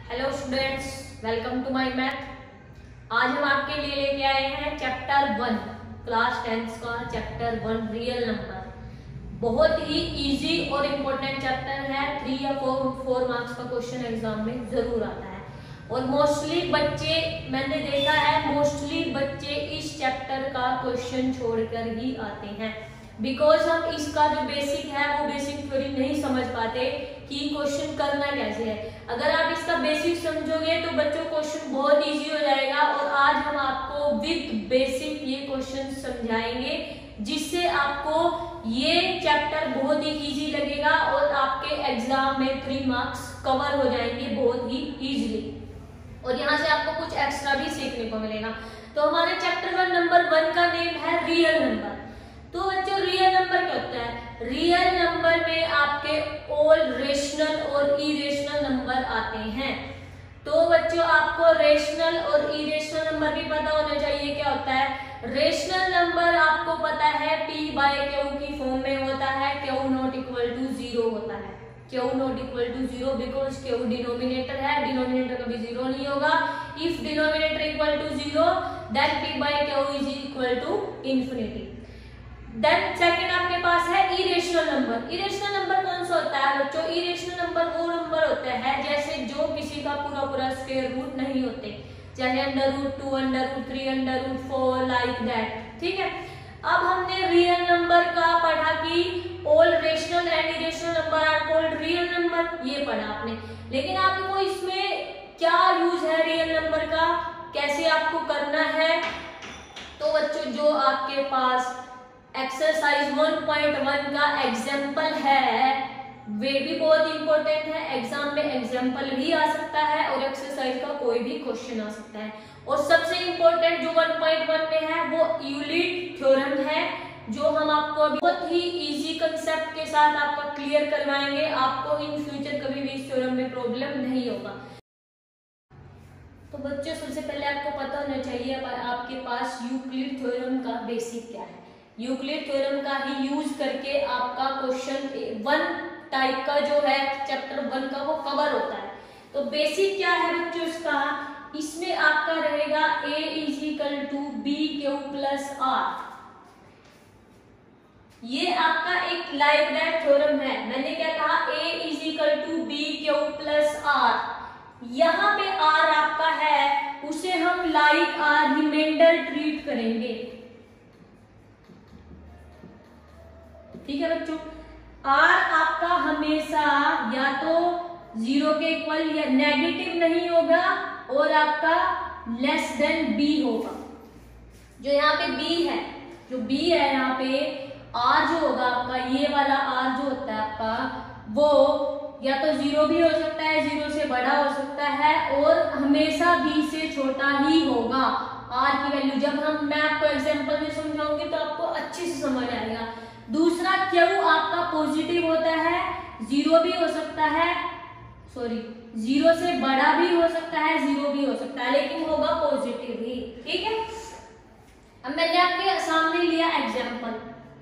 Hello students, welcome to my math. आज हम आपके लिए लेके आए हैं चैप्टर 1 क्लास 10 का चैप्टर 1 रियल नंबर। बहुत ही इजी और इम्पोर्टेंट चैप्टर है। 3 या 4 मार्क्स का क्वेश्चन एग्जाम में जरूर आता है और मोस्टली बच्चे, मैंने देखा है मोस्टली बच्चे इस चैप्टर का क्वेश्चन छोड़कर ही आते हैं बिकॉज हम इसका जो बेसिक है वो बेसिक थ्योरी नहीं समझ पाते कि क्वेश्चन करना कैसे है। अगर आप इसका बेसिक समझोगे तो बच्चों क्वेश्चन बहुत इजी हो जाएगा और आज हम आपको विद बेसिक ये क्वेश्चन समझाएंगे जिससे आपको ये चैप्टर बहुत ही इजी लगेगा और आपके एग्जाम में 3 मार्क्स कवर हो जाएंगे बहुत ही इजीली और यहाँ से आपको कुछ एक्स्ट्रा भी सीखने को मिलेगा। तो हमारे चैप्टर 1 नंबर 1 का नेम है रियल नंबर। तो बच्चों रियल नंबर क्या होता है? रियल नंबर में आपके ऑल रेशनल और इरेशनल नंबर आते हैं। तो बच्चों आपको रेशनल और इरेशनल नंबर भी पता होना चाहिए क्या होता है। रेशनल नंबर आपको पता है p/q की फॉर्म में होता है, q नॉट इक्वल टू 0 होता है। q not equal to 0 because q denominator है, डिनोमिनेटर कभी 0 नहीं होगा। If denominator equal to 0 then p/q is equal to infinity. Then second आपके पास है इरेशनल नंबर। इरेशनल नंबर कौन सा होता है बच्चों? इरेशनल नंबर वो नंबर होता है जैसे जो किसी का पूरा स्क्वायर रूट नहीं होते, जैसे √2, √3, √4 लाइक दैट। ठीक है, अब हमने रियल नंबर का पढ़ा कि all rational and irrational number are called real number, ये पढ़ा आपने। लेकिन आपको इसमें क्या यूज है रियल नंबर का, कैसे आपको करना है? तो बच्चों जो आपके पास एक्सरसाइज 1.1 का एग्जाम्पल है वे भी बहुत इंपॉर्टेंट है। एग्जाम में एग्जाम्पल भी आ सकता है और एक्सरसाइज का कोई भी क्वेश्चन आ सकता है। और सबसे इंपॉर्टेंट जो 1.1 में है वो यूलिट थ्योरम है जो हम आपको बहुत ही इजी कंसेप्ट के साथ आपका क्लियर करवाएंगे। आपको इन फ्यूचर कभी भी इस थ्योरम में प्रॉब्लम नहीं होगा। तो बच्चों सबसे पहले आपको पता होना चाहिए आपके पास यूक्लिड थ्योरम का बेसिक क्या है। यूक्लिड थ्योरम का ही यूज करके आपका क्वेश्चन 1 टाइप का जो है चैप्टर 1 का वो कवर होता है। तो बेसिक क्या है बच्चों इसका? इसमें आपका रहेगा a is equal to bq plus r। ये आपका एक लाइक दैट थ्योरम है। मैंने क्या कहा? a is equal to bq plus r। यहाँ पे r आपका है उसे हम लाइक r रिमाइंडर ट्रीट करेंगे। ठीक है बच्चों, r आपका हमेशा या तो 0 के इक्वल या नेगेटिव नहीं होगा और आपका लेस देन b होगा। जो यहाँ पे b है, जो b है यहाँ पे r जो होगा आपका, ये वाला r जो होता है आपका वो या तो 0 भी हो सकता है, 0 से बड़ा हो सकता है और हमेशा b से छोटा ही होगा r की वैल्यू। जब मैं आपको एग्जांपल में समझाऊंगी तो आपको अच्छे से समझ आएगा। दूसरा q आपका पॉजिटिव होता है, 0 भी हो सकता है, 0 से बड़ा भी हो सकता है, 0 भी हो सकता है, लेकिन होगा पॉजिटिव ही। ठीक है, अब मैंने आपके सामने लिया एग्जांपल।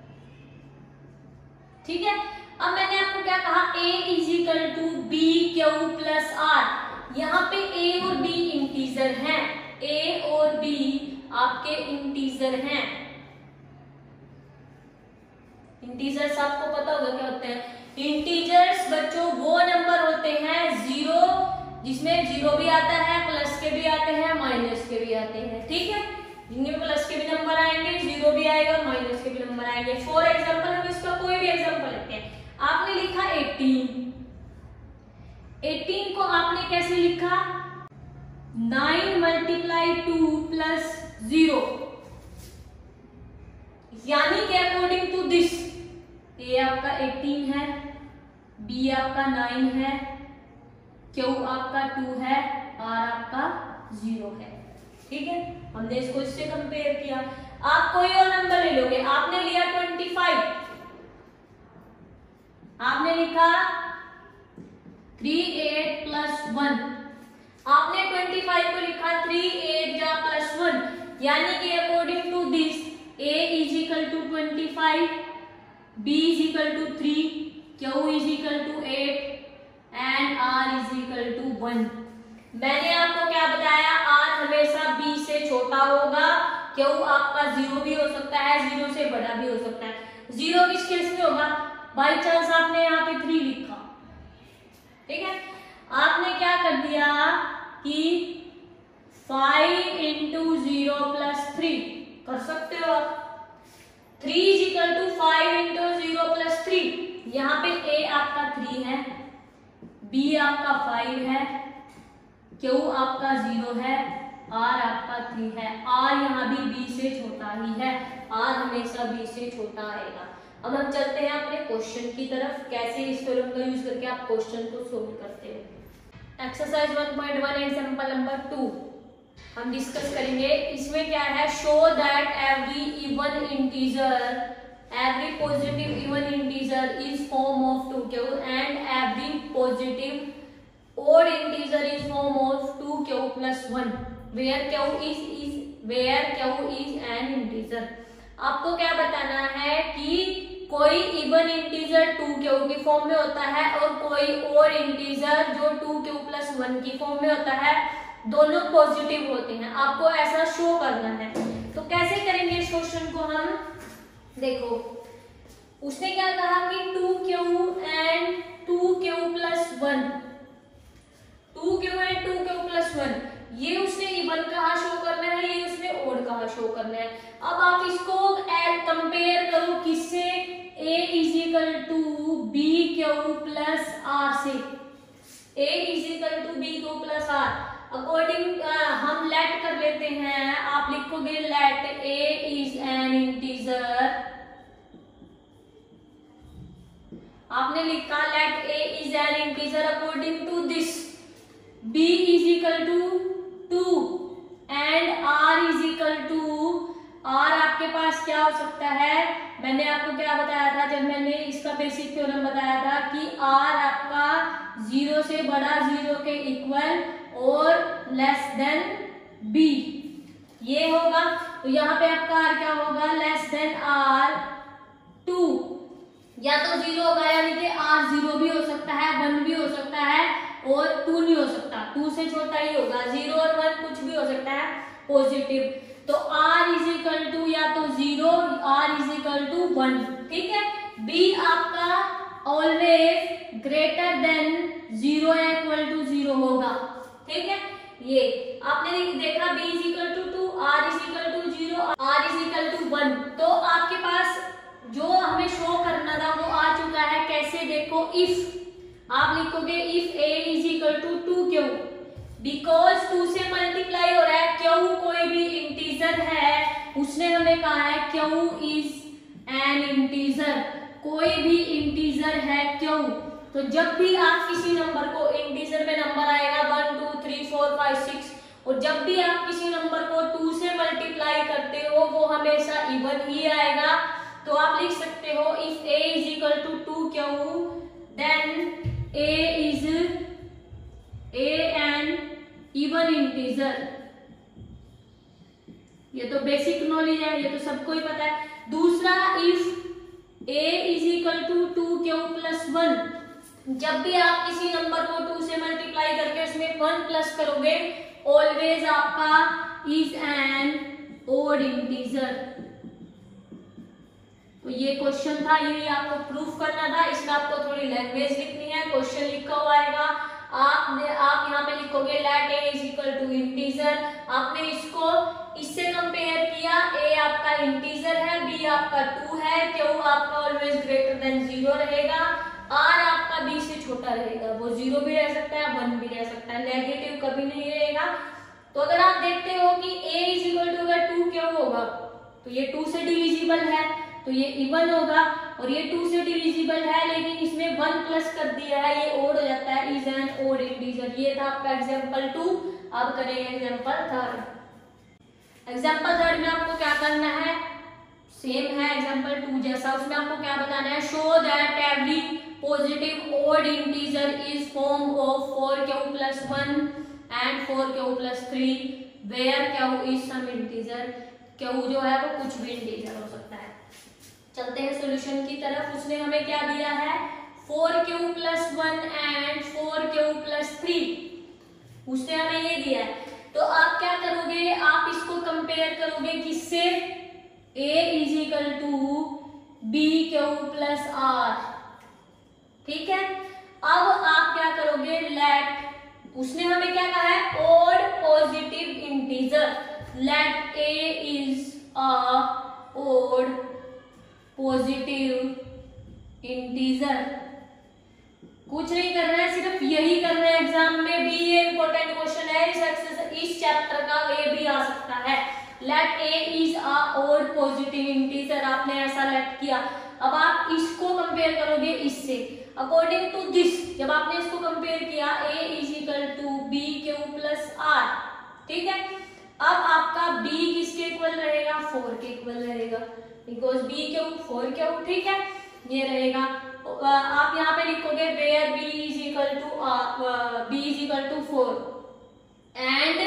ठीक है, अब मैंने आपको क्या कहा? a is equal to bq plus r। यहाँ पे a और b इंटीजर हैं, a और b आपके इंटीजर हैं। इंटीजर्स आपको पता होगा क्या होते हैं? इंटीजर्स बच्चों वो नंबर होते हैं 0 जिसमें 0 भी आता है, प्लस के भी आते हैं, माइनस के भी आते हैं। ठीक है, जिनमें प्लस के भी नंबर आएंगे, 0 भी आएगा, माइनस के भी नंबर आएंगे। फॉर एग्जांपल हम इसका कोई भी एग्जांपल लेते हैं। आपने लिखा 18 को आपने कैसे लिखा? 9 × 2 प्लस 0, यानी कि अकॉर्डिंग टू दिस a आपका 18 है, b आपका 9 है, q आपका 2 है, r आपका 0 है। ठीक है, हमने इसको इससे कंपेयर किया। आप कोई और नंबर ले लोगे। आपने लिया 25, आपने लिखा 3 8 प्लस 1। आपने 25 को लिखा 3 8 जा प्लस 1, यानी कि according to this a is equal to 25, b is equal to 3, q is equal to 8 and r is equal to 1। मैंने आपको क्या बताया, r हमेशा b से छोटा होगा, क्यों आपका 0 भी हो सकता है, 0 से बड़ा भी हो सकता है। 0 किस केस में होगा, बाई चांस आपने यहाँ पे 3 लिखा, ठीक है, आपने क्या कर दिया कि 5 इंटू 0 प्लस 3 कर सकते हो आप। 3 is equal to 5 into 0 plus 3। यहाँ पे a आपका 3 है, b आपका 5 है, q आपका 0 है, r आपका 3 है। r यहाँ भी b से छोटा ही है, r हमेशा b से छोटा आएगा। अब हम चलते हैं अपने क्वेश्चन की तरफ, कैसे इस थ्योरम का यूज करके आप क्वेश्चन को सोल्व करते हो। एक्सरसाइज 1.1 एग्जांपल नंबर 2 हम डिस्कस करेंगे। इसमें क्या है, show that every even integer, every positive even integer is form of 2q and every positive odd integer is form of 2q plus 1 where q is an integer। आपको क्या बताना है कि कोई इवन इंटीजर 2q की form में होता है और कोई odd इंटीजर जो 2q plus 1 की फॉर्म में होता है, दोनों पॉजिटिव होते हैं। आपको ऐसा शो करना है। तो कैसे करेंगे इस क्वेश्चन को हम, देखो उसने क्या कहा कि 2q and 2q plus 1, 2q and 2q plus 1, ये उसने इवन कहा शो करना है, ये उसने ओड कहा शो करना है। अब आप इसको कंपेयर करो किससे, a is equal to b q plus r से, a is equal to b q plus r. According हम लेट कर लेते हैं, आप लिखोगे let a is an integer, आपने लिखा let a is an integer according to this, b is equal to 2 and r is equal to, r आपके पास क्या हो सकता है, मैंने आपको क्या बताया था जब मैंने इसका बेसिक थ्योरम बताया था कि r आपका 0 से बड़ा, 0 के इक्वल और लेस देन b, ये होगा। तो यहाँ पे आपका r क्या होगा, लेस देन r 2, या तो 0 होगा, यानी कि r 0 भी हो सकता है, 1 भी हो सकता है और 2 नहीं हो सकता, 2 से छोटा ही होगा। 0 और 1 कुछ भी हो सकता है पॉजिटिव। तो r इज इक्वल टू या तो 0, r इज इक्वल टू 1, ठीक है। b आपका ऑलवेज ग्रेटर देन 0 या इक्वल टू 0 होगा, ठीक है। ये आपने देखा b is equal to 2, r is equal to 0, r is equal to 1। तो आपके पास जो हमें शो करना था वो आ चुका है। कैसे, देखो इफ आप लिखोगे if a is equal to 2q, because 2 से मल्टीप्लाई हो रहा है, q कोई भी इंटीजर है, उसने हमें कहा है q इज एन इंटीजर, कोई भी इंटीजर है q। तो जब भी आप किसी नंबर को, इंटीजर में नंबर आएगा 1 2 3 4 5 6, और जब भी आप किसी नंबर को 2 से मल्टीप्लाई करते हो वो हमेशा इवन ही आएगा। तो आप लिख सकते हो if a is equal to 2q then a is an even integer। ये तो बेसिक नॉलेज है, ये तो सबको ही पता है। दूसरा, if a is equal to 2q plus 1, जब भी आप किसी नंबर को 2 से मल्टीप्लाई करके उसमें 1 प्लस करोगे, ऑलवेज आपका is an odd integer। तो ये क्वेश्चन था, ये आपको प्रूफ करना था। इसमें आपको थोड़ी लैंग्वेज लिखनी है, क्वेश्चन लिखा हुआ आएगा, आप यहाँ पे लिखोगे let a is equal to integer. आपने इसको इससे कंपेयर किया, a आपका इंटीजर है, b आपका 2 है, q आपका ऑलवेज ग्रेटर देन 0 रहेगा, r आपका b से छोटा रहेगा, वो 0 भी रह सकता है 1 भी रह सकता है, नेगेटिव कभी नहीं रहेगा। तो अगर आप देखते हो कि a इज इक्वल टू अगर 2q होगा तो ये 2 से डिविजिबल है, तो ये इवन होगा, और ये 2 से डिविजिबल है लेकिन इसमें 1 प्लस कर दिया है, ये ओड हो जाता है, इज एन ओड इंटीजर। ये था आपका एग्जांपल 2। अब करेंगे एग्जांपल 3। एग्जांपल 3 में आपको क्या करना है, सेम है एग्जांपल 2 जैसा। उसमें आपको क्या बताना है, show that every positive odd integer is form of 4q plus 1 and 4q plus 3 where q is some integer. q जो है वो कुछ भी इंटीजर हो सकता है। चलते हैं सॉल्यूशन की तरफ। उसने हमें क्या दिया है, 4q plus 1 and 4q plus 3 उसने हमें ये दिया है, तो आप क्या करोगे, आप इसको कंपेयर करोगे किससे, a is equal to b q plus r. ठीक है, अब आप क्या करोगे, लेट, उसने हमें क्या कहा है, odd positive integer, let a is a odd positive integer. कुछ नहीं करना है, सिर्फ यही करना है, एग्जाम में भी ये इंपॉर्टेंट क्वेश्चन है, इस चैप्टर का ये भी आ सकता है। Let a is a odd positive integer, आपने ऐसा लेट किया। अब आप इसको कंपेयर करोगे इससे, अकॉर्डिंग टू दिस, जब आपने इसको कंपेयर किया, a is equal to b q plus r. ठीक है, अब आपका b किसके इक्वल रहेगा, 4 के इक्वल रहेगा, बिकॉज b क्यू 4 क्यू। ठीक है, ये रहेगा। आप यहाँ पे लिखोगे where b is equal to 4 and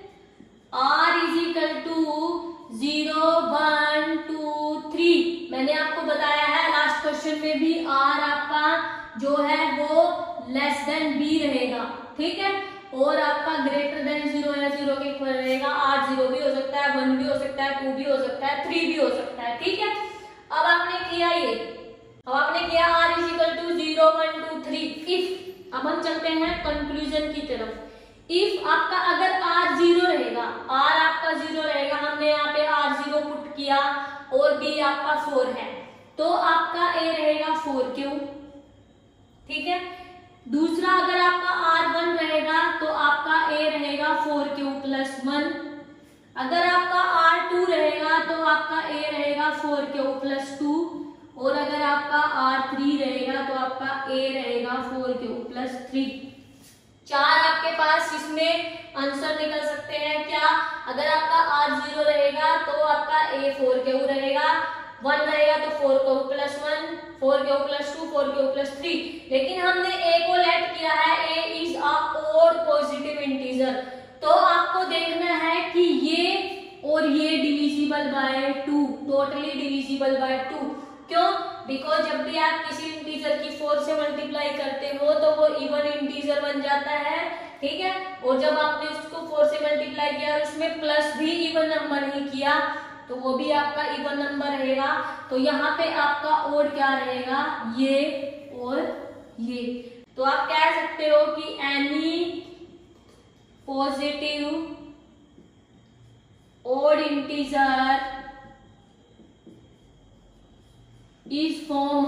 r is equal to 0 1 2 3। मैंने आपको बताया है लास्ट क्वेश्चन में भी, r आपका जो है वो लेस देन b रहेगा। ठीक है, और आपका ग्रेटर देन 0 या 0 के इक्वल रहेगा। r 0 भी हो सकता है, 1 भी हो सकता है, 2 भी हो सकता है, 3 भी हो सकता है। ठीक है, अब आपने किया ये, अब आपने किया r is equal to 0 1 2 3 if. अब हम चलते हैं कंक्लूजन की तरफ। इफ आपका अगर r 0 रहेगा, r आपका 0 रहेगा, हमने यहाँ पे r 0 पुट किया और b आपका 4 है, तो आपका a रहेगा 4 क्यू। ठीक है, दूसरा अगर आपका r 1 रहेगा तो आपका a रहेगा 4 क्यू प्लस 1। अगर आपका r 2 रहेगा तो आपका a रहेगा 4 क्यू प्लस 2, और अगर आपका r 3 रहेगा तो आपका a रहेगा 4 क्यू प्लस 3। 4 आपके पास इसमें आंसर निकल सकते हैं क्या, अगर आपका r 0 रहेगा तो आपका a 4 क्यू रहेगा, 1 रहेगा तो 4 q plus 1, 4 q plus 2, 4 q plus 3। लेकिन हमने a को लेट किया है, a is a odd positive integer, तो आपको देखना है कि ये और ये divisible by 2, totally divisible by 2। क्यों, बिकॉज जब भी आप किसी इंटीजर की 4 से मल्टीप्लाई करते हो तो वो इवन इंटीजर बन जाता है। ठीक है, और जब आपने उसको 4 से मल्टीप्लाई किया और उसमें प्लस भी इवन नंबर ही किया तो वो भी आपका इवन नंबर रहेगा। तो यहाँ पे आपका और क्या रहेगा, ये और ये। तो आप कह सकते हो कि any positive odd integer is form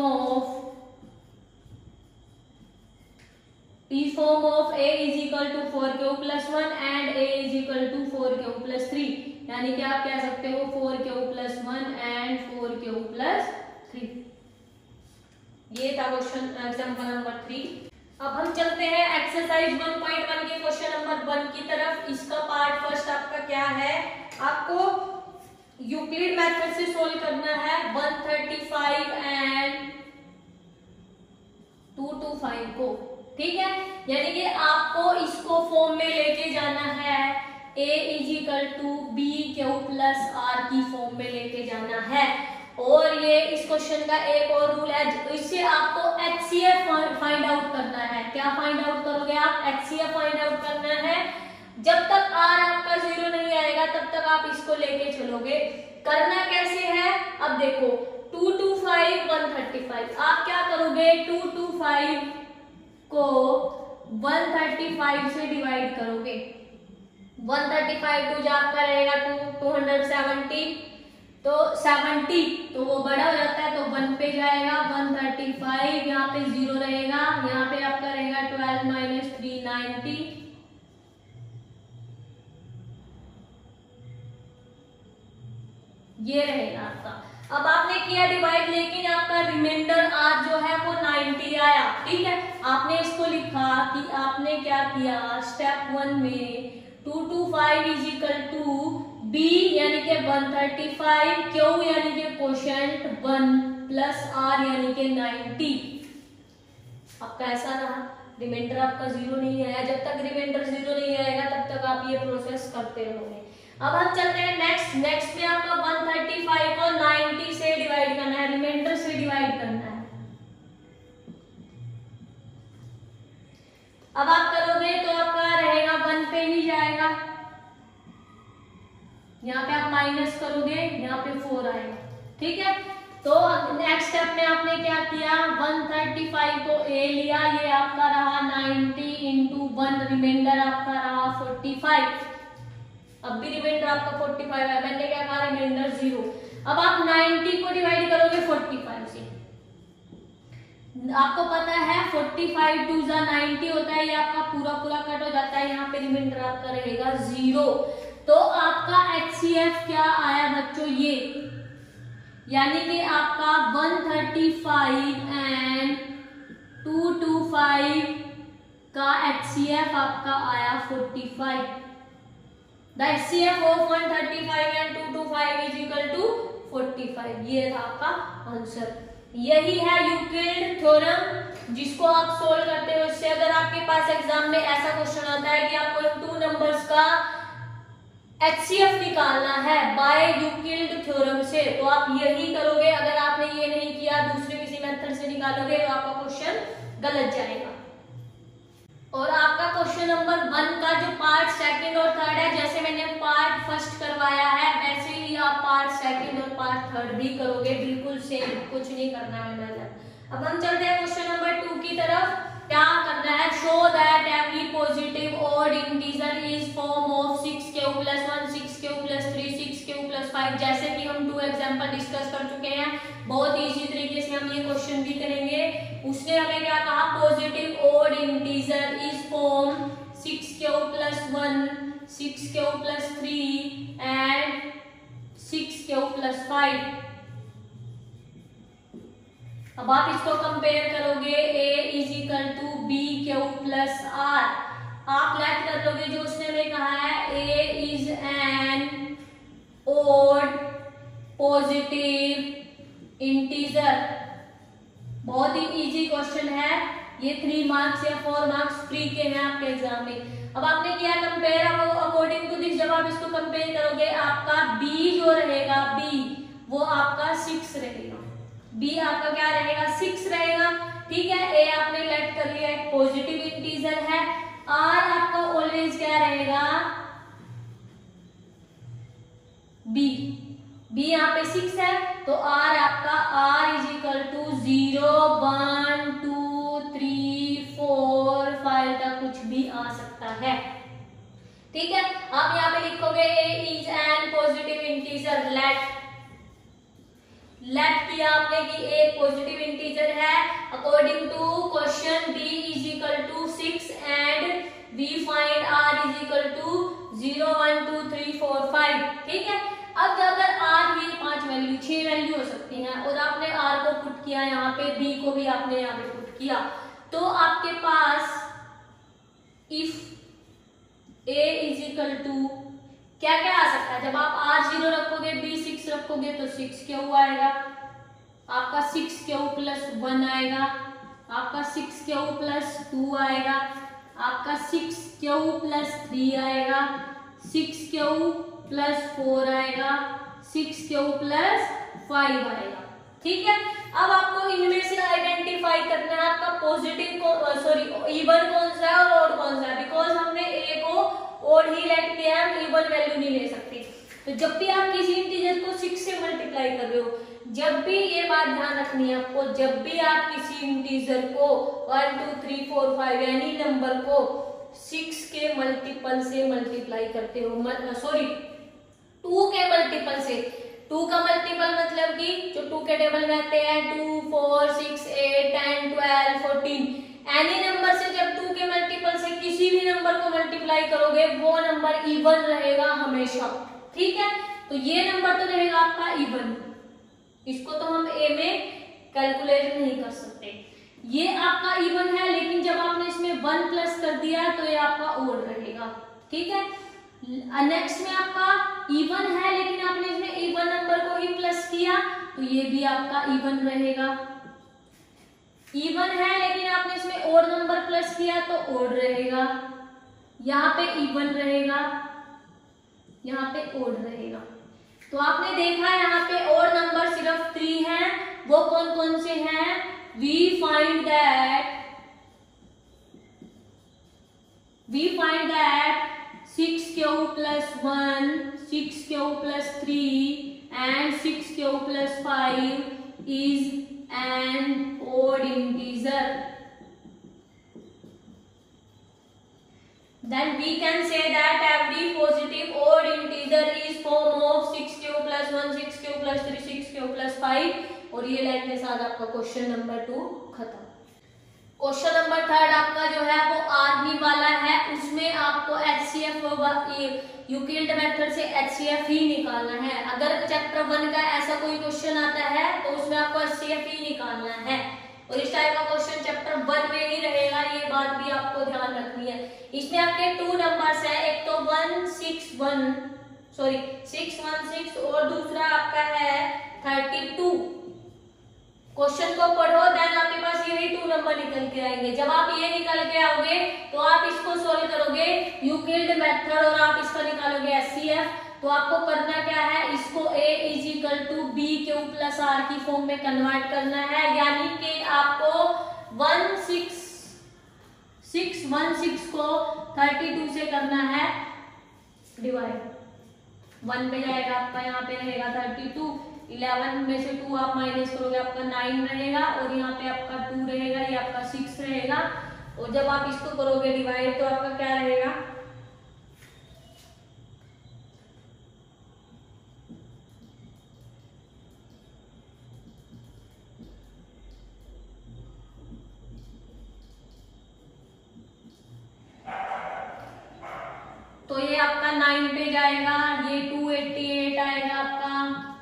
of a is equal to 4q plus 1 and a is equal to 4q plus 3। यानी कि आप कह सकते हो 4q plus 1 and 4q plus 3। ये था क्वेश्चन एग्जाम्पल नंबर 3। अब हम चलते हैं एक्सरसाइज 1.1 के क्वेश्चन नंबर 1 की तरफ। इसका पार्ट फर्स्ट आपका क्या है, आपको यूक्लिड मेथड से सोल्व करना है 135 एंड 225 को। ठीक है, यानी कि आपको इसको फॉर्म में लेके जाना है, a is equal to b q plus r की फॉर्म में लेके जाना है। और ये इस क्वेश्चन का एक और रूल है, इससे आपको HCF फाइंड आउट करना है। क्या फाइंड आउट करोगे आप, HCF फाइंड आउट करना है। जब तक r आपका 0 नहीं आएगा तब तक आप इसको लेके चलोगे। करना कैसे है, अब देखो 225 135, आप क्या करोगे, 225 को 135 से डिवाइड करोगे। 135 टू आपका रहेगा 270, तो 70 तो वो बड़ा हो जाता है तो 1 पे जाएगा, 135 यहाँ पे 0 रहेगा, यहाँ पे आपका रहेगा 12 माइनस 390, ये रहेगा आपका। अब आपने किया डिवाइड, लेकिन आपका रिमाइंडर r जो है वो 90 आया। ठीक है, आपने इसको लिखा कि आपने क्या किया, स्टेप 1 में 225 इज इक्वल टू b यानी कि 135, q यानी कि कोशेंट 1 प्लस r यानी कि 90। आपका ऐसा रहा, रिमाइंडर आपका 0 नहीं आया। जब तक रिमाइंडर 0 नहीं आएगा तब तक आप ये प्रोसेस करते रहोगे। अब हम चलते हैं नेक्स्ट में आपका 135 को 90 से डिवाइड करना है, रिमाइंडर से डिवाइड करना है। अब आप करोगे तो आपका रहेगा 1 पे ही जाएगा, यहाँ पे आप माइनस करोगे, यहाँ पे 4 आएगा। ठीक है, तो नेक्स्ट स्टेप में आपने क्या किया, 135 को a लिया, ये आपका रहा 90 इंटू 1, रिमाइंडर आपका रहा 45। अब भी रिमाइंडर आपका 45 है, मैंने क्या कहा, रिमाइंडर 0। अब आप 90 को डिवाइड करोगे 45 से, आपको पता है 45 2 जा 90 होता है, ये आपका पूरा पूरा कट हो जाता है, यहाँ पे रिमाइंडर आपका रहेगा 0। तो आपका HCF क्या आया बच्चों, ये यानी कि आपका 135 एंड 225 का HCF आपका आया 45। The HCF of 135 and 225 is equal to 45। ये था आपका आंसर। यही है यूक्लिड थ्योरम, जिसको आप सोल्व करते हो। इससे अगर आपके पास एग्जाम में ऐसा क्वेश्चन आता है कि आपको इन 2 नंबर्स का HCF निकालना है बाय यूक्लिड थ्योरम से, तो आप यही करोगे। अगर आपने ये नहीं किया, दूसरे किसी मेथड से निकालोगे, तो आपका क्वेश्चन गलत जाएगा। और आपका क्वेश्चन नंबर 1 का जो पार्ट सेकंड और थर्ड है, जैसे मैंने पार्ट फर्स्ट करवाया है, वैसे ही आप पार्ट सेकंड और पार्ट थर्ड भी करोगे, बिल्कुल सेम, कुछ नहीं करना है मेथड। अब हम चलते हैं क्वेश्चन नंबर 2 की तरफ। क्या करना है, show that every positive odd integer is form of 6 plus 1, 6 plus 3, 6 plus 5। जैसे कि हम 2 एग्जांपल डिस्कस कर चुके हैं, बहुत इजी तरीके से हम ये क्वेश्चन भी करेंगे। उसने हमें क्या कहा, positive odd integer is form 6 plus 1, 6 plus 3 and 6 plus 5। अब आप इसको कंपेयर करोगे, a is equal to b q plus r. आप लेट कर लोगे जो उसने हमें कहा है, a is an odd positive integer. बहुत ही इजी क्वेश्चन है ये, 3 मार्क्स या 4 मार्क्स फ्री के हैं आपके एग्जाम में। अब आपने किया कंपेयर, अकॉर्डिंग टू दिस जब आप इसको कंपेयर करोगे, आपका b जो रहेगा, b वो आपका 6 रहेगा, b आपका क्या रहेगा, 6 रहेगा। ठीक है, a आपने लेट कर लिया, एक पॉजिटिव इंटीजर है। r आपका ऑलवेज क्या रहेगा, b यहाँ पे 6 है, तो r आपका r इज इक्वल टू 0, 1, 2, 3, 4, 5 तक कुछ भी आ सकता है। ठीक है, आप यहाँ पे लिखोगे a is an positive integer. Let किया आपने कि एक पॉजिटिव इंटीजर है, according to question b is equal to 6 and we find r is equal to 0, 1, 2, 3, 4, 5। ठीक है, अब अगर r की 5 वैल्यू, 6 वैल्यू हो सकती हैं, और आपने r को पुट किया यहाँ पे, b को भी आपने यहाँ पे पुट किया, तो आपके पास if a is equal to क्या क्या आ सकता है। जब आप r 0 रखोगे, b 6 रखोगे, तो 6 क्यू आएगा, आपका 6 प्लस 1 आएगा, आपका 6 प्लस 2 आएगा, आपका 6 प्लस 3 आएगा, 6 प्लस 4 आएगा, 6 प्लस 5 आएगा। ठीक है, अब आपको इनमें से आइडेंटिफाई करना है आपका पॉजिटिव इवन कौन सा है और ऑड कौन सा है। बिकॉज हमने a को ऑड ही लेट किया है, हम इवन वैल्यू नहीं ले सकते। तो जब भी आप किसी इंटीजर को 6 से मल्टीप्लाई कर रहे हो, जब भी ये बात ध्यान रखनी है आपको, जब भी आप किसी इंटीजर को 1, 2, 3, 4, 5 यानी नंबर को 6 के मल्टीपल से मल्टीप्लाई करते हो, 2 के मल्टीपल से। 2 का मल्टीपल मतलब कि जो 2 के टेबल में आते हैं 2, 4, 6, 8, 10, 12, 14, एनी नंबर से जब 2 के मल्टीपल से किसी भी नंबर को मल्टीप्लाई करोगे, वो नंबर इवन रहेगा हमेशा। ठीक है, तो ये नंबर तो रहेगा आपका इवन, इसको तो हम a में कैलकुलेट नहीं कर सकते। ये आपका इवन है, लेकिन जब आपने इसमें 1 प्लस कर दिया तो ये आपका ऑड रहेगा। ठीक है, नेक्स्ट में आपका इवन है, लेकिन आपने इसमें इवन नंबर को ही प्लस किया, तो ये भी आपका इवन रहेगा। इवन है, लेकिन आपने इसमें ऑड नंबर प्लस किया तो ऑड रहेगा। यहाँ पे इवन रहेगा, यहाँ पे ऑड रहेगा। तो आपने देखा यहाँ पे ऑड नंबर सिर्फ 3 हैं, वो कौन कौन से हैं, we find that 6 q plus 1, 6 q plus 3 and 6 q plus 5 is an odd integer. Then we can say that every positive odd integer is form of 6 plus 1, 6 plus 3, 6 plus 5. और ये line के साथ आपका क्वेश्चन नंबर 2 खत्म। Question number 3 आपका जो है वो आर्मी वाला है, उसमें आपको HCF यूक्लिड मेथड से HCF ही निकालना है। अगर चैप्टर 1 का ऐसा कोई क्वेश्चन आता है तो उसमें आपको HCF ही निकालना है, और इस टाइप का क्वेश्चन चैप्टर 1 में ही रहेगा, ये बात भी आपको ध्यान रखनी है। इसमें आपके 2 नंबर्स है, एक तो 616 और दूसरा आपका है 32। क्वेश्चन को पढ़ो, देन आपके पास यही 2 नंबर निकल के आएंगे। जब आप ये निकल के आओगे तो आप इसको सोल्व करोगे यूक्लिड मेथड और आप इसका निकालोगे HCF। तो आपको करना क्या है, इसको A = BQ + R की फॉर्म में कन्वर्ट करना है, यानी कि आपको 616 को 32 से करना है डिवाइड। 1 पे जाएगा आपका, यहाँ पे रहेगा 32, 11 में से 2 आप माइनस करोगे आपका 9 रहेगा, और यहाँ पे आपका 2 रहेगा, ये आपका 6 रहेगा। और जब आप इसको करोगे डिवाइड तो आपका क्या रहेगा, तो ये आपका 9 पे जाएगा, ये 288 आएगा आपका,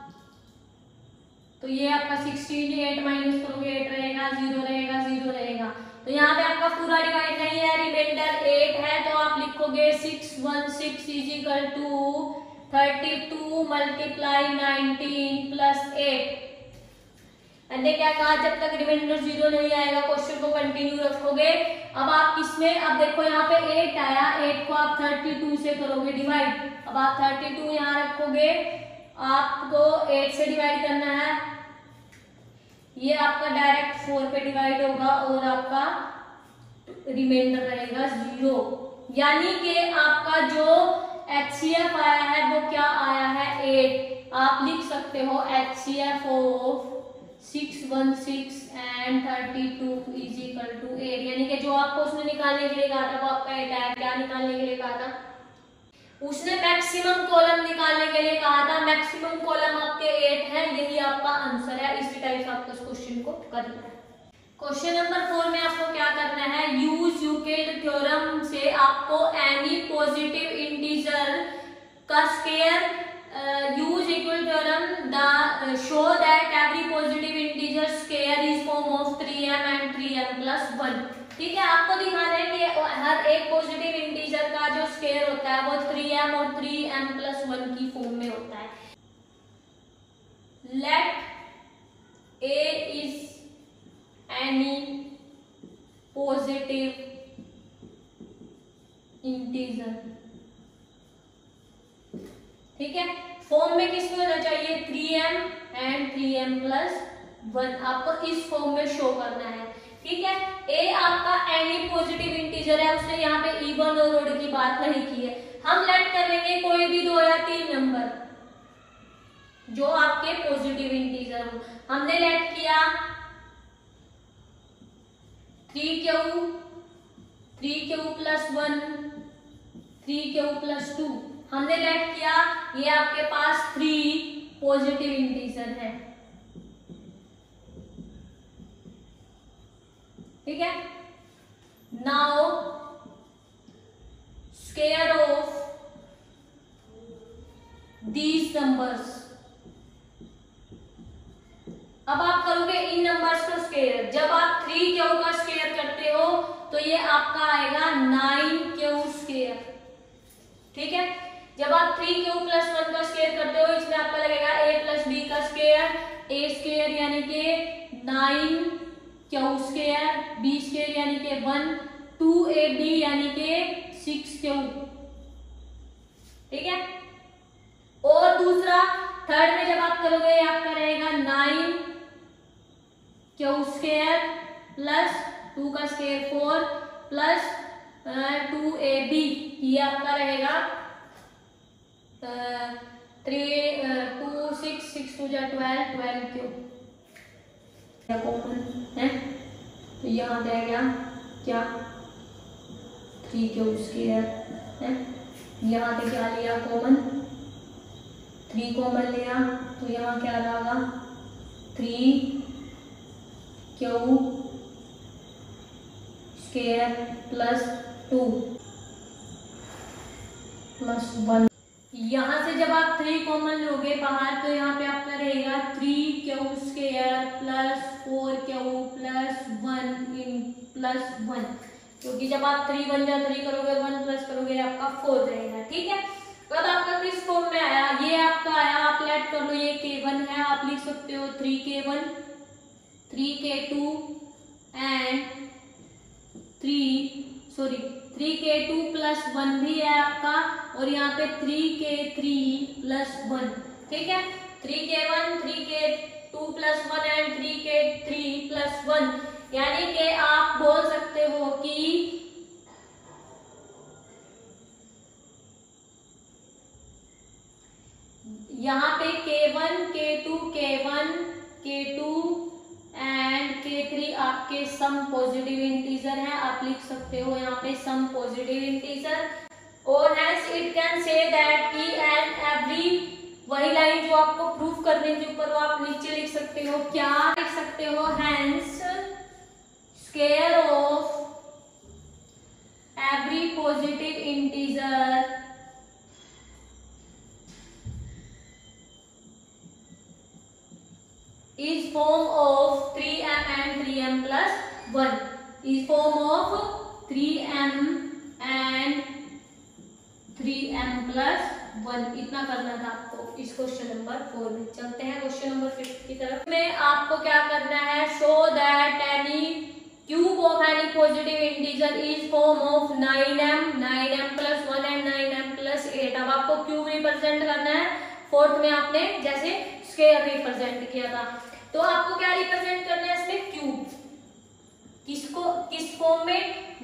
तो ये आपका 16, 8 माइनस करोगे 8 रहेगा, 0 रहेगा, 0 रहेगा। तो यहाँ पे आपका पूरा डिवाइड नहीं है, रिमाइंडर 8 है, तो आप लिखोगे 616 = 32 × 19 + 8। मैंने क्या कहा, जब तक रिमाइंडर 0 नहीं आएगा क्वेश्चन को कंटिन्यू रखोगे। अब आप किसमें, अब देखो यहाँ पे 8 आया, 8 को आप 32 से करोगे डिवाइड। अब आप 32 यहाँ रखोगे, आपको 8 से डिवाइड करना है, ये आपका डायरेक्ट 4 पे डिवाइड होगा और आपका रिमाइंडर रहेगा 0। यानी कि आपका जो HCF आया है वो क्या आया है, 8। आप लिख सकते हो HCF ऑफ 616 and 32 = 8, यानी कि जो आपको उसने निकालने के लिए कहा था वो आपका 8 आया। क्या निकालने के लिए कहा था, उसने मैक्सिमम कॉलम निकालने के लिए कहा था, मैक्सिमम कॉलम आपके 8 है, यही आपका आंसर है। इसी टाइप से आपको इस क्वेश्चन को करना है। क्वेश्चन नंबर 4 में आपको क्या करना है, यूज यूक्लिड थ्योरम से आपको एनी पॉजिटिव इंटीजर का square, use Euclid theorem the show that every positive integer square is form of 3m and 3m + 1। ठीक है, आपको दिखाना है कि हर एक पॉजिटिव इंटीजर का जो स्क्वायर होता है वो 3m और 3m + 1 की फॉर्म में होता है। Let A is any positive integer। ठीक है, फॉर्म में किस में होना चाहिए, 3m and 3m + 1, आपको इस फॉर्म में शो करना है। ठीक है, A आपका एनी पॉजिटिव इंटीजर है, उसने यहाँ पे इवन और ऑड की बात नहीं की है। हम लेट कर लेंगे कोई भी 2 या 3 नंबर जो आपके पॉजिटिव इंटीजर हो। हमने लेट किया 3q + 1, 3q + 2, हमने लेट किया, ये आपके पास 3 पॉजिटिव इंटीजर है। ठीक है, now square of these numbers. अब आप करोगे इन नंबर्स का स्क्वायर। जब आप 3q का स्क्वायर करते हो तो ये आपका आएगा 9q²। ठीक है, जब आप 3q + 1 का स्क्वायर करते हो, इसमें आपका लगेगा a + b का स्क्वायर, a² यानी कि 9q², b² यानी कि 1, 2ab यानी कि 6q। ठीक है, और दूसरा थर्ड में जब आप करोगे ये आपका रहेगा 9q² + 2 का स्क्वायर 4 + 2ab, ये आपका रहेगा 3 2 6 6 2 जा 12 12 क्यों कॉमन है, तो यहाँ पे गया क्या 3 क्यों स्क्वायर है, यहाँ पे क्या लिया कॉमन 3 कॉमन लिया, तो यहाँ क्या रहेगा 3 क्यू स्क्वायर प्लस 2 प्लस 1। यहाँ से जब आप 3 कॉमन लोगे बाहर तो यहाँ पे आपका रहेगा 3 q square plus 4 q plus 1 इन प्लस 1, क्योंकि जब आप 3 1 जा 3 करोगे 1 प्लस करोगे आपका 4 रहेगा। ठीक है, तो अब आपका किस फॉर्म में आया, ये आपका आया, आप लेट कर लो, ये k1 है, आप लिख सकते हो 3k1 3k2 and 3k2 plus 1 भी है आपका, और यहाँ पे 3k3 प्लस 1। ठीक है, 3k1 3k2 plus 1 and 3k3 plus 1, यानी कि आप बोल सकते हो कि यहाँ पे k1 k2 k1 k2 and k3 आपके सम पॉजिटिव इंटीजर है, आप लिख सकते हो यहाँ पे सम पॉजिटिव इंटीजर, और hence it can say that की एंड एवरी, वही लाइन जो आपको प्रूफ करने के ऊपर वो आप नीचे लिख सकते हो, क्या लिख सकते हो, hence square of every positive integer is form of 3m and 3m plus 1, is form of 3m and 3m plus 1। इतना करना था आपको इस क्वेश्चन नंबर 4 में। चलते हैं क्वेश्चन नंबर 5 की तरफ। में आपको क्या करना है, show that any cube of any positive integer is form of 9m plus 1 and 9m plus 8। अब आपको क्यूब रिप्रेजेंट करना है, फोर्थ में आपने जैसे स्क्वायर रिप्रेजेंट किया था, तो आपको क्या रिप्रेजेंट करना है इसमें क्यूब, किसको किस फॉर्म में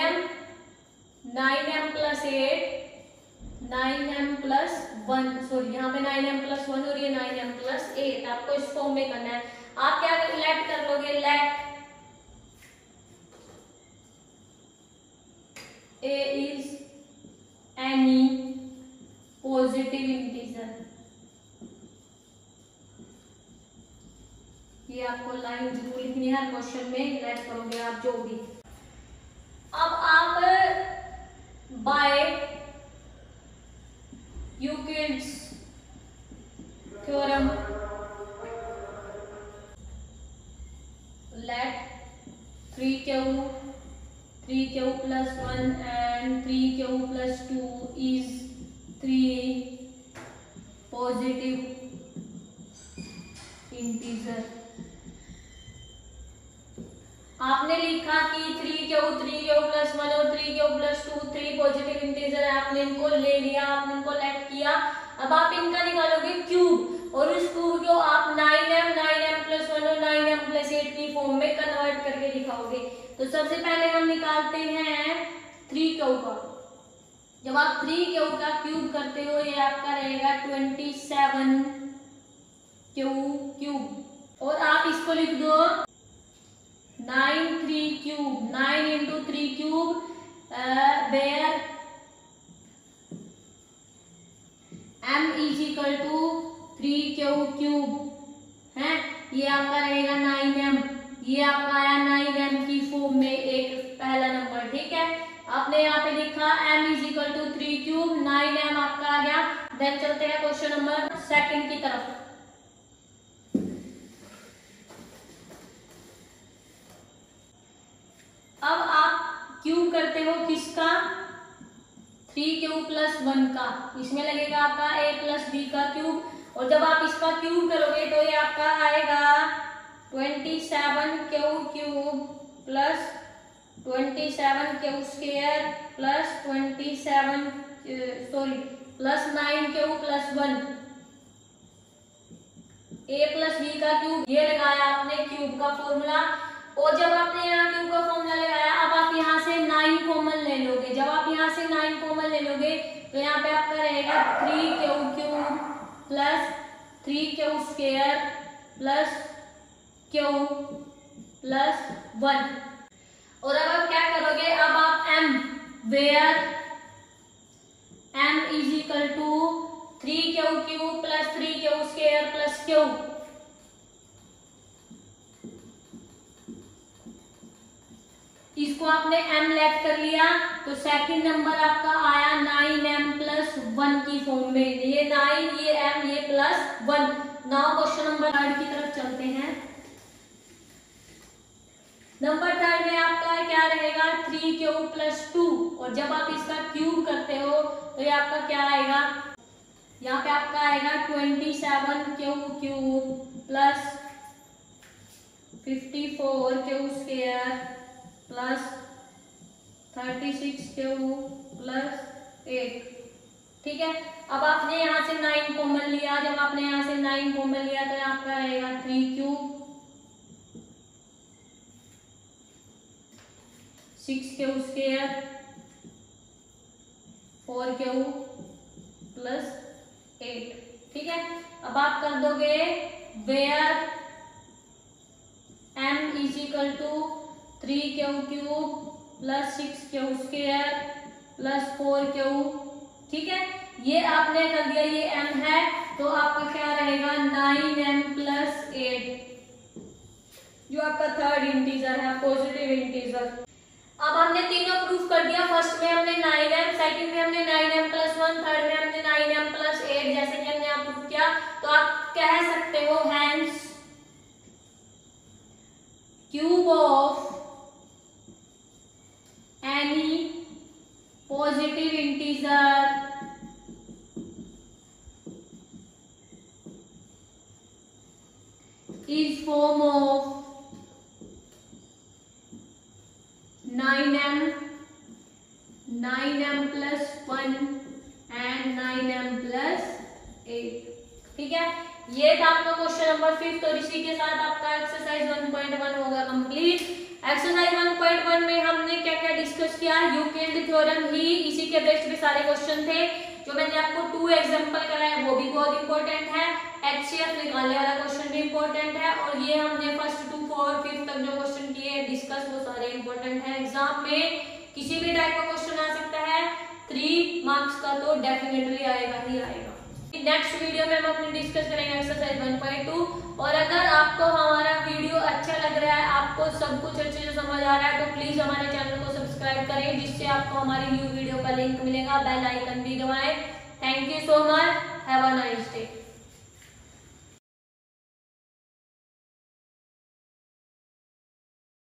9m plus 8 9m plus 1, sorry यहाँ पे 9m plus 1 और ये 9m plus 8, आपको इस फॉर्म में करना है। आप क्या लेट कर लोगे, let a is any positive integer, ये आपको लाइन जरूर लिखनी है क्वेश्चन में, लेट करोगे आप जो भी। अब आप by Euclid's theorem let 3q plus 1 and 3q plus 2 is 3 positive integer. आपने लिखा कि 3q plus 1 और 3q plus 2 3 पॉजिटिव इंटीजर है, आपने इनको ले लिया, आपने इनको लेट किया। अब आप इनका निकालोगे क्यूब, और उस क्यूब को आप 9m plus 1 और 9m plus 8 की फॉर्म में कन्वर्ट करके दिखाओगे। तो सबसे पहले हम निकालते हैं 3q का। जब आप 3q का क्यूब करते हो, ये आपका रहेगा 27 क्यूब, और आप इसको लिख दो 9 3 cube, 9 into 3 cube, where m is equal to 3q cube है, ये आपका रहेगा 9m, ये आपका आया 9m की फॉर्म में एक पहला नंबर। ठीक है, आपने यहाँ पे लिखा m is equal to 3 cube, 9m आपका आ गया। देन चलते हैं क्वेश्चन नंबर 2 की तरफ। अब आप क्यूब करते हो किसका, 3q plus 1 का, इसमें लगेगा आपका a plus b का क्यूब, और जब आप इसका क्यूब करोगे तो ये आपका आएगा 27q cube plus 27q square plus 9q plus 1, a plus b का क्यूब, ये लगाया आपने क्यूब का फॉर्मूला। और जब आपने यहाँ क्यूब का फॉर्मूला लगाया, अब आप यहाँ से 9 कॉमन ले लो, करोगे तो यहाँ पे आपका रहेगा 3q³ plus 3q² plus q plus 1। और अब आप क्या करोगे, अब आप m where m is equal to 3q³ plus 3q² plus q, इसको आपने m लेट कर लिया तो सेकंड नंबर आपका आया 9m प्लस 1 की फॉर्म में। ये 9, ये m, ये प्लस 1। नाउ क्वेश्चन नंबर 3 की तरफ चलते हैं। नंबर 3 में आपका क्या रहेगा 3q प्लस 2, और जब आप इसका क्यूब करते हो तो ये आपका क्या आएगा, यहाँ पे आपका आएगा 27q³ plus 54q² plus 36q plus 8। ठीक है, अब आपने यहाँ से 9 कॉमन लिया, जब आपने यहाँ से 9 कॉमन लिया तो यहाँ पे आएगा 3q 6q² 4q प्लस 8। ठीक है, अब आप कर दोगे where m is equal to 3q³ plus 6q² plus 4q। ठीक है, ये आपने कर दिया, ये m है तो आपका क्या रहेगा 9m प्लस 8, जो आपका थर्ड इंटीजर है, पॉजिटिव इंटीजर। अब हमने तीनों प्रूफ कर दिया। फर्स्ट में हमने 9m, सेकंड में हमने 9m प्लस 1, थर्ड में हमने 9m प्लस 8, जैसे कि हमने आप प्रूफ किया। तो आप कह सकते हो hence cube of any positive integer is form of 9m, 9m plus 1 and 9m plus 8। ठीक है, ये था आपका क्वेश्चन नंबर 5। और इसी के साथ आपका एक्सरसाइज 1.1 होगा कंप्लीट। एक्सरसाइज 1.1 में हमने क्या क्या डिस्कस किया, यूक्लिड थ्योरम ही, इसी के बेस्ड पे सारे क्वेश्चन थे। जो मैंने आपको 2 एग्जांपल कराए वो भी बहुत इंपॉर्टेंट है, HCF निकालने वाला क्वेश्चन भी इंपॉर्टेंट है, और ये हमने फर्स्ट टू 4 5 तक जो क्वेश्चन किए डिस्कस वो सारे इंपॉर्टेंट है। एग्जाम में किसी भी टाइप का क्वेश्चन आ सकता है, 3 मार्क्स का तो डेफिनेटली आएगा ही आएगा। नेक्स्ट वीडियो में हम अपनी डिस्कस करेंगे एक्सरसाइज 1.2। और अगर आपको हमारा वीडियो अच्छा लग रहा है, आपको सब कुछ अच्छे से समझ आ रहा है, तो प्लीज हमारे चैनल को सब्सक्राइब करें, जिससे आपको हमारी न्यू वीडियो का लिंक मिलेगा। बेल आइकन भी दबाएं। Thank you so much, have a nice